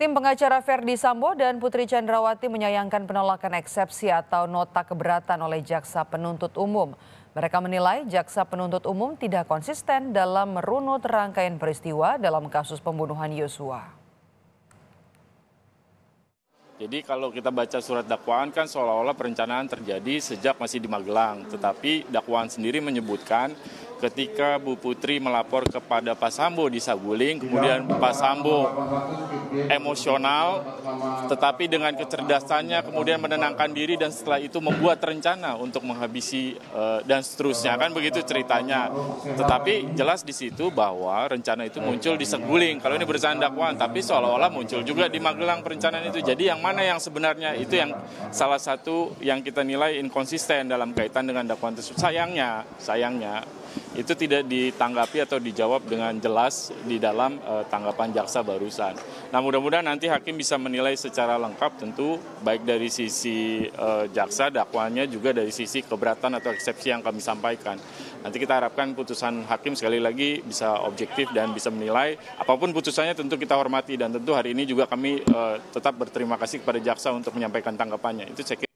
Tim pengacara Verdi Sambo dan Putri Chandrawati menyayangkan penolakan eksepsi atau nota keberatan oleh jaksa penuntut umum. Mereka menilai jaksa penuntut umum tidak konsisten dalam merunut rangkaian peristiwa dalam kasus pembunuhan Yosua. Jadi kalau kita baca surat dakwaan kan seolah-olah perencanaan terjadi sejak masih di Magelang. Tetapi dakwaan sendiri menyebutkan ketika Bu Putri melapor kepada Pak Sambo di Saguling, kemudian Pak Sambo emosional, tetapi dengan kecerdasannya kemudian menenangkan diri dan setelah itu membuat rencana untuk menghabisi dan seterusnya. Kan begitu ceritanya. Tetapi jelas di situ bahwa rencana itu muncul di Saguling. Kalau ini berdasarkan dakwaan, tapi seolah-olah muncul juga di Magelang perencanaan itu. Jadi yang mana yang sebenarnya itu yang salah satu yang kita nilai inkonsisten dalam kaitan dengan dakwaan tersebut. Sayangnya itu tidak ditanggapi atau dijawab dengan jelas di dalam tanggapan jaksa barusan. Nah, mudah-mudahan nanti hakim bisa menilai secara lengkap tentu baik dari sisi jaksa dakwaannya juga dari sisi keberatan atau eksepsi yang kami sampaikan. Nanti kita harapkan putusan hakim sekali lagi bisa objektif dan bisa menilai. Apapun putusannya tentu kita hormati dan tentu hari ini juga kami tetap berterima kasih kepada jaksa untuk menyampaikan tanggapannya. Itu saya kira.